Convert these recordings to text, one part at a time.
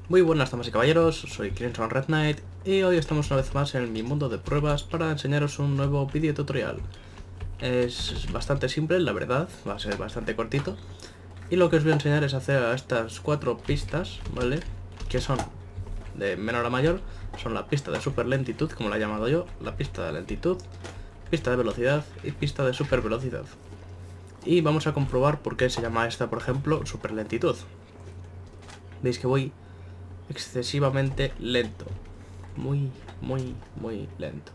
Muy buenas damas y caballeros, soy Crimson Red Knight y hoy estamos una vez más en mi mundo de pruebas para enseñaros un nuevo vídeo tutorial. Es bastante simple, la verdad, va a ser bastante cortito. Y lo que os voy a enseñar es hacer estas 4 pistas, ¿vale? Que son de menor a mayor. Son la pista de super lentitud, como la he llamado yo, la pista de lentitud, pista de velocidad y pista de super velocidad. Y vamos a comprobar por qué se llama esta, por ejemplo, super lentitud. Veis que voy excesivamente lento. Muy lento.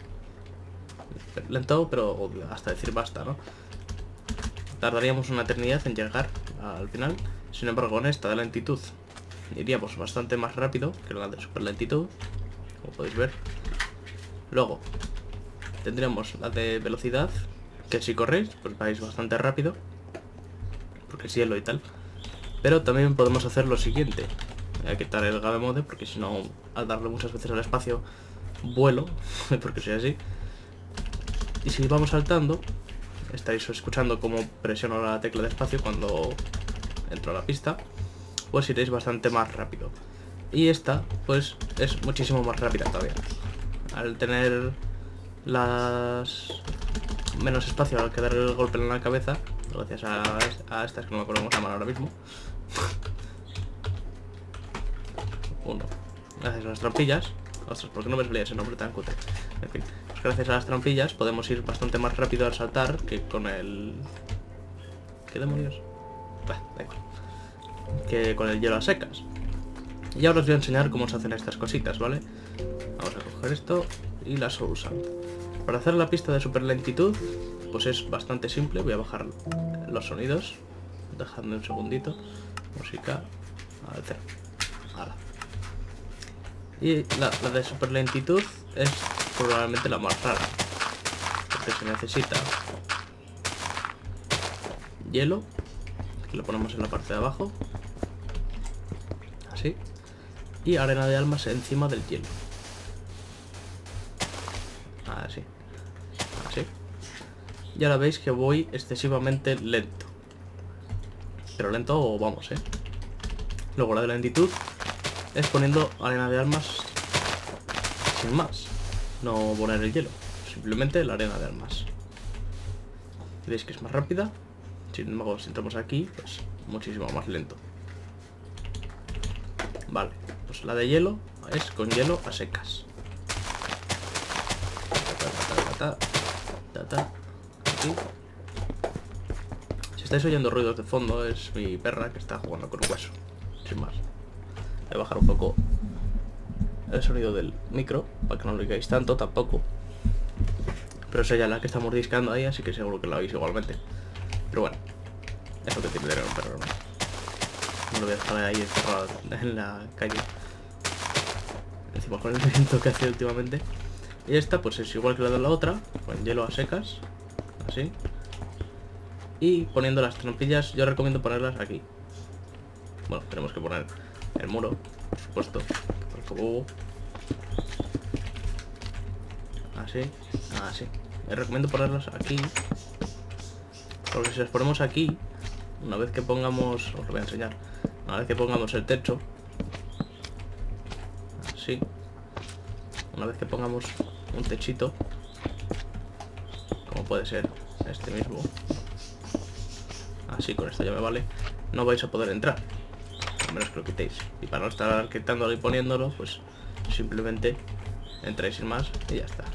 Lento, pero hasta decir basta, ¿no? Tardaríamos una eternidad en llegar al final. Sin embargo, en esta de lentitud iríamos bastante más rápido que la de super lentitud, como podéis ver. Luego tendríamos la de velocidad, que si corréis, pues vais bastante rápido, porque es hielo y tal. Pero también podemos hacer lo siguiente. Voy a quitar el game mode porque si no, al darle muchas veces al espacio, vuelo, porque soy así. Y si vamos saltando, estaréis escuchando cómo presiono la tecla de espacio cuando entro a la pista, pues iréis bastante más rápido. Y esta, pues, es muchísimo más rápida todavía. Al tener menos espacio al que dar el golpe en la cabeza, gracias a estas que no me acuerdo cómo se llaman ahora mismo. Gracias a las trampillas. Ostras, ¿por qué no me salía ese nombre tan cutre? En fin, pues gracias a las trampillas podemos ir bastante más rápido al saltar que con el... ¿Qué demonios? Bah, da igual. Que con el hielo a secas. Y ahora os voy a enseñar cómo se hacen estas cositas, ¿vale? Vamos a coger esto y las usamos. Para hacer la pista de super lentitud, pues es bastante simple. Voy a bajar los sonidos. Dejadme un segundito. Música al cero. Ahora. Y la de super lentitud es probablemente la más rara, porque se necesita hielo, que lo ponemos en la parte de abajo, así, y arena de almas encima del hielo, así, así. Y ahora veis que voy excesivamente lento, pero lento vamos, Luego la de lentitud es poniendo arena de almas sin más, no poner el hielo, simplemente la arena de almas. Veis que es más rápida, sin embargo si entramos aquí, pues muchísimo más lento. Vale, pues la de hielo es con hielo a secas. Aquí. Si estáis oyendo ruidos de fondo, es mi perra que está jugando con un hueso, sin más. Voy a bajar un poco el sonido del micro para que no lo oigáis tanto tampoco, pero es ella la que está mordiscando ahí, así que seguro que la oís igualmente. Pero bueno, es lo que tiene que tener un perro, no lo voy a dejar ahí encerrado en la calle, encima con el viento que hace últimamente. Y esta pues es igual que la de la otra, con hielo a secas, así, y poniendo las trampillas. Yo recomiendo ponerlas aquí. Bueno, tenemos que poner el muro, por supuesto, así, así. Recomiendo ponerlos aquí, porque si los ponemos aquí, una vez que pongamos, os lo voy a enseñar, una vez que pongamos el techo, así, una vez que pongamos un techito, como puede ser este mismo, así, con esto ya me vale, no vais a poder entrar, a menos que lo quitéis. Y para no estar quitándolo y poniéndolo, pues simplemente entráis sin más y ya está.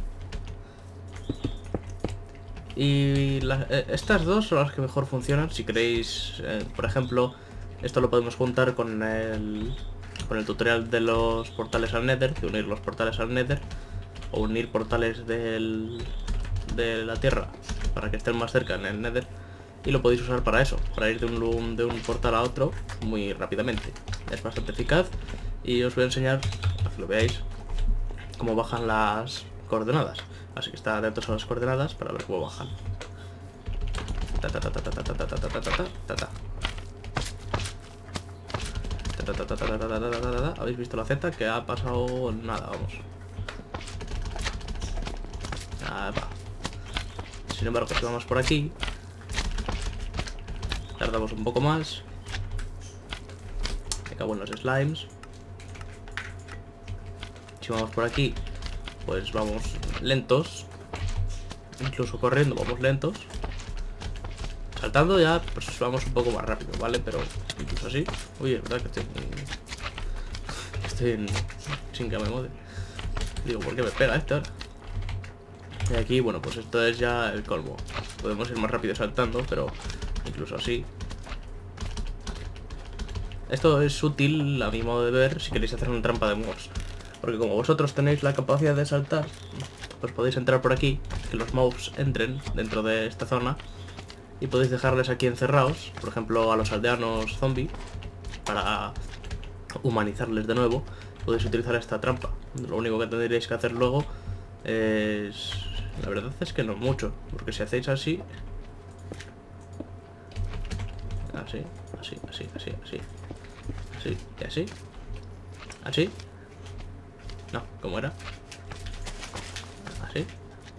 Y estas dos son las que mejor funcionan. Si queréis, por ejemplo, esto lo podemos juntar con el tutorial de los portales al Nether, de unir los portales al Nether, o unir portales de la Tierra para que estén más cerca en el Nether. Y lo podéis usar para eso, para ir de un portal a otro muy rápidamente. Es bastante eficaz y os voy a enseñar, para que lo veáis, cómo bajan las coordenadas. Así que está atentos a las coordenadas para ver cómo bajan. ¿Habéis visto la Z? Que ha pasado nada, vamos. Sin embargo, si vamos por aquí, tardamos un poco más. Me cago en los slimes. Si vamos por aquí, pues vamos lentos. Incluso corriendo vamos lentos. Saltando ya, pues vamos un poco más rápido, ¿vale? Pero incluso así... Uy, es verdad que sin que me mode. Digo, ¿por qué me pega esto ahora? Y aquí, bueno, pues esto es ya el colmo. Podemos ir más rápido saltando, pero incluso así. Esto es útil, a mi modo de ver, si queréis hacer una trampa de mobs. Porque como vosotros tenéis la capacidad de saltar, pues podéis entrar por aquí, que los mobs entren dentro de esta zona. Y podéis dejarles aquí encerrados, por ejemplo a los aldeanos zombie, para humanizarles de nuevo. Podéis utilizar esta trampa. Lo único que tendréis que hacer luego es... La verdad es que no mucho, porque si hacéis así... Así, así, así, así, así. Así, y así. Así. No, ¿cómo era? Así.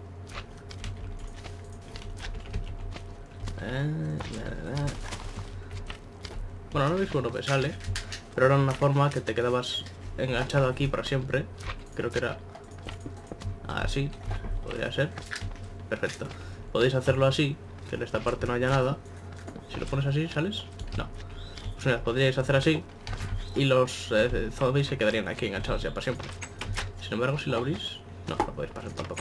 Bueno, no mismo no me sale, pero era una forma que te quedabas enganchado aquí para siempre. Creo que era así, podría ser. Perfecto. Podéis hacerlo así, que en esta parte no haya nada. Si lo pones así, ¿sales? No. Pues mira, podríais hacer así y los zombies se quedarían aquí enganchados ya para siempre. Sin embargo, si lo abrís, no podéis pasar tampoco.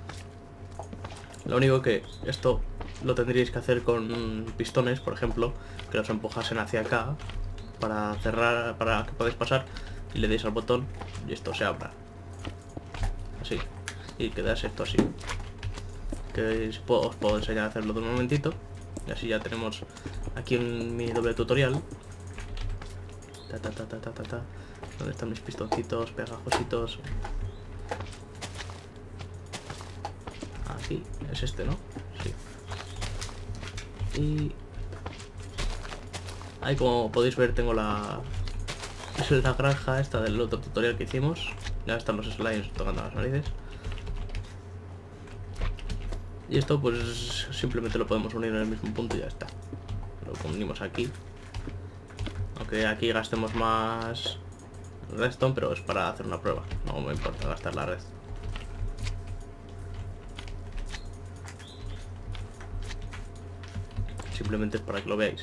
Lo único que esto lo tendríais que hacer con pistones, por ejemplo, que los empujasen hacia acá para cerrar, para que podáis pasar, y le deis al botón y esto se abra. Así. Y quedáis esto así. Que os puedo enseñar a hacerlo de un momentito. Y así ya tenemos aquí un mini doble tutorial. ¿Dónde están mis pistoncitos pegajositos? Aquí, es este, ¿no? Sí. Y ahí, como podéis ver, tengo la granja esta del otro tutorial que hicimos. Ya están los slimes tocando las narices. Y esto pues simplemente lo podemos unir en el mismo punto y ya está. Lo unimos aquí. Aunque aquí gastemos más redstone, pero es para hacer una prueba. No me importa gastar la red. Simplemente es para que lo veáis.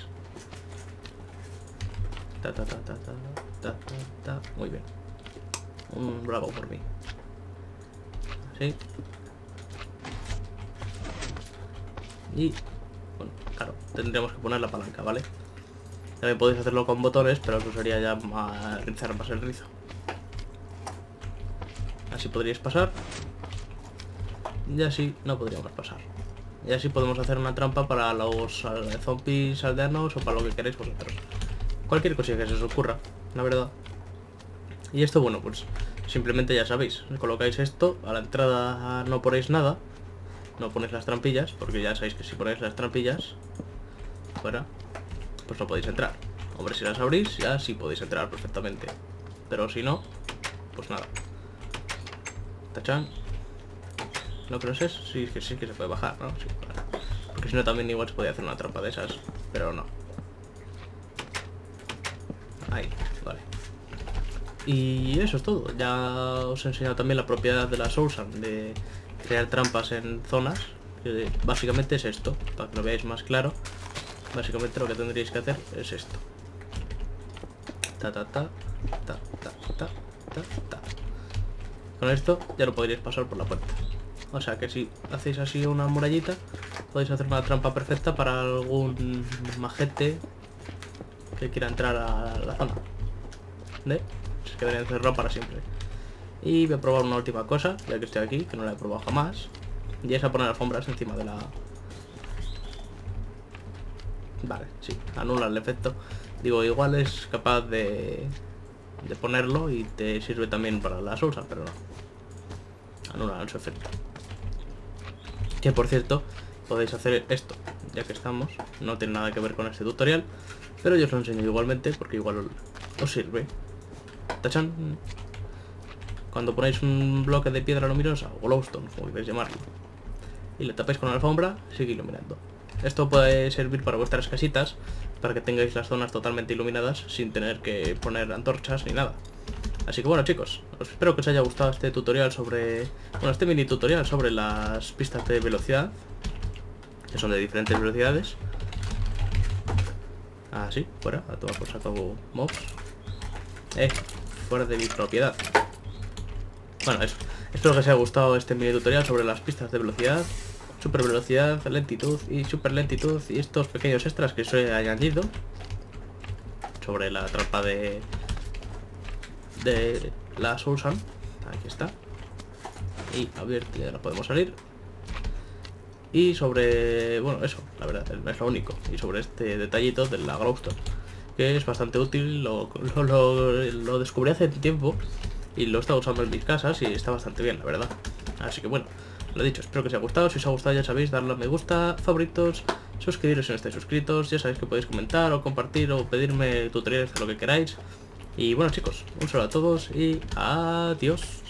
Muy bien. Un bravo por mí. Así. Y bueno, claro, tendríamos que poner la palanca, ¿vale? También podéis hacerlo con botones, pero eso sería ya rizar más el rizo. Así podríais pasar. Y así no podríamos pasar. Y así podemos hacer una trampa para los zombies aldeanos o para lo que queráis vosotros. Cualquier cosilla que se os ocurra, la verdad. Y esto, bueno, pues simplemente ya sabéis. Colocáis esto, a la entrada no ponéis nada. No ponéis las trampillas, porque ya sabéis que si ponéis las trampillas fuera, pues no podéis entrar. Hombre, si las abrís, ya sí podéis entrar perfectamente. Pero si no, pues nada. Tachan. No, pero no sé si sí que se puede bajar, ¿no? Sí, vale. Porque si no también igual se podía hacer una trampa de esas, pero no. Ahí, vale. Y eso es todo. Ya os he enseñado también la propiedad de la Soulsand, de crear trampas en zonas, que básicamente es esto, para que lo veáis más claro. Básicamente lo que tendríais que hacer es esto. Con esto ya lo podríais pasar por la puerta. O sea que si hacéis así una murallita, podéis hacer una trampa perfecta para algún majete que quiera entrar a la zona. ¿Ve? Se quedaría encerrado para siempre. Y voy a probar una última cosa, ya que estoy aquí, que no la he probado jamás. Y es a poner alfombras encima de la... Vale, sí, anula el efecto. Digo, igual es capaz de ponerlo y te sirve también para la salsa, pero no. Anula su efecto. Que por cierto, podéis hacer esto, ya que estamos. No tiene nada que ver con este tutorial, pero yo os lo enseño igualmente, porque igual os sirve. ¡Tachan! Cuando ponéis un bloque de piedra luminosa, o glowstone, como queréis llamarlo, y le tapáis con la alfombra, sigue iluminando. Esto puede servir para vuestras casitas, para que tengáis las zonas totalmente iluminadas sin tener que poner antorchas ni nada. Así que bueno, chicos, espero que os haya gustado este tutorial sobre... Bueno, este mini tutorial sobre las pistas de velocidad, que son de diferentes velocidades. Así, fuera, a tomar por saco mobs. Fuera de mi propiedad. Bueno, eso. Espero que os haya gustado este mini tutorial sobre las pistas de velocidad, super velocidad, lentitud y super lentitud, y estos pequeños extras que os he añadido sobre la trampa de la Soul Sand. Aquí está. Y a ver, ya no podemos salir. Y sobre... bueno, eso, la verdad, es lo único. Y sobre este detallito de la Glowstone, que es bastante útil, lo descubrí hace tiempo y lo he estado usando en mis casas y está bastante bien, la verdad. Así que bueno, lo dicho, espero que os haya gustado. Si os ha gustado, ya sabéis, darle a me gusta, favoritos, suscribiros si no estáis suscritos. Ya sabéis que podéis comentar o compartir o pedirme tutoriales de lo que queráis. Y bueno, chicos, un saludo a todos y adiós.